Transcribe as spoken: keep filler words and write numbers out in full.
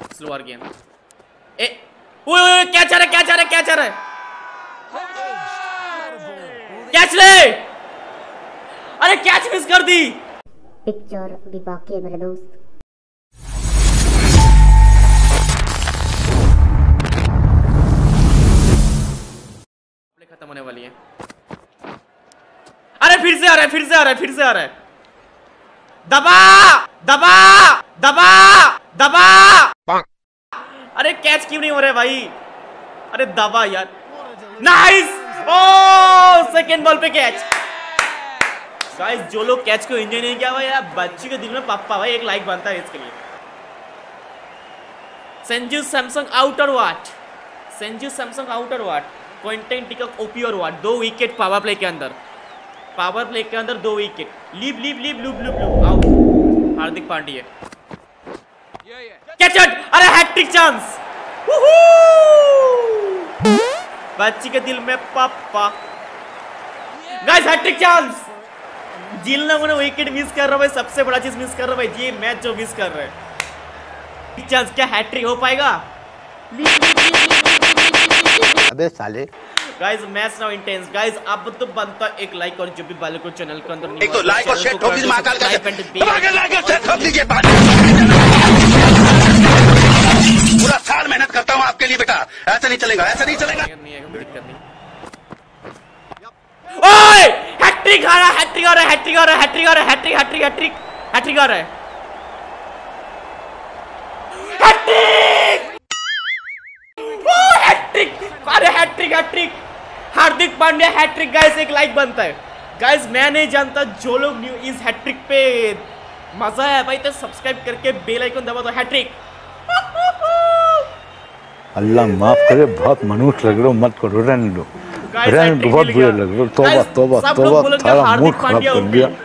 Slower game. ए ओए क्या चल रहा है, क्या चल रहा है, क्या चल रहा है? कैच ले। अरे कैच मिस कर दी। पिक्चर भी बाकी है मेरे दोस्त। खत्म होने वाली है। अरे फिर से आ रहा है, फिर से आ रहा है, फिर से आ रहा है। दबा दबा दबा दबा। अरे कैच क्यों नहीं हो रहा है भाई? अरे दबा यार। नाइस। ओ सेकेंड बॉल पे कैच। गाइस जो लोग कैच को एंजॉय नहीं किया भाई यार, बच्ची के दिल में पप्पा भाई एक लाइक बनता है इसके लिए। Sanju Samson out or what, Sanju Samson out or what, Quinton de Kock OP और वाट। दो विकेट पावर प्ले के अंदर, पावर प्ले के अंदर दो विकेट। लीव लीव लीव लूप लूप लूप आउट। हार्दिक पांड्या कैच। अरे हैट्रिक चांस। बच्ची के दिल में पापा। Guys hat trick chance. जिन लोगों ने विकेट मिस कर रहा है भाई, सबसे बड़ा चीज मिस कर रहा है भाई, ये मैच जो मिस कर रहे हैं। चांस क्या हैट्रिक हो पाएगा? अबे साले। Guys match now intense. Guys अब तो बनता एक लाइक और जो भी बाले को चैनल के अंदर नहीं एक तो लाइक और शेयर ठोक दीजिए महाकाल का। लाइक और शेयर ठोक दीजिए। पूरा साल मेहनत करता हूँ आपके लिए बेटा, ऐसा नहीं चलेगा, ऐसा नहीं चलेगा। नहीं है कोई दिक्कत नहीं। ओए हैट्रिक आ रहा है, हैट्रिक आ रहा है, हैट्रिक आ रहा है, हैट्रिक आ रहा है, हैट्रिक हैट्रिक हैट्रिक हैट्रिक आ रहा है। हैट्रिक। Oh hat trick. अरे hat trick hat trick Hardik Pandya hat trick. Guys एक लाइक बनता है। गाइस मैं नहीं जानता जो लोग न्यू इस हैट्रिक पे मजा है भाई तो सब्सक्राइब करके बेल आइकन दबा दो। हैट्रिक। अल्लाह माफ करे, बहुत मनुष्य लग रहे हो, मत करो, रहने दो, रहने दो, बहुत बुरे लग रहे हो। तौबा तौबा तौबा, थारा मूड खराब कर दिया।